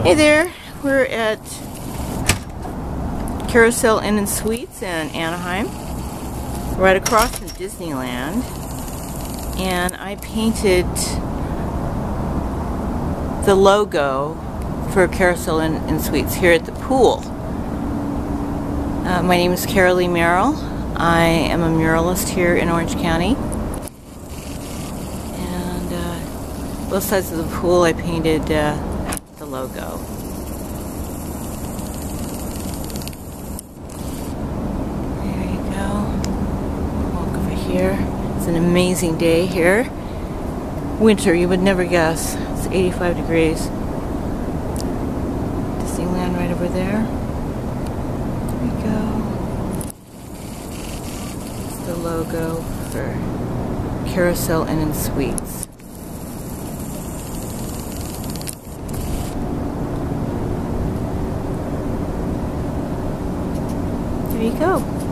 Hey there, we're at Carousel Inn and Suites in Anaheim, right across from Disneyland, and I painted the logo for Carousel Inn and Suites here at the pool. My name is Carolee Merrill. I am a muralist here in Orange County, and both sides of the pool I painted the logo. There you go. Walk over here. It's an amazing day here. Winter, you would never guess. It's 85 degrees. Disneyland right over there. There we go. It's the logo for Carousel Inn and Suites. There you go.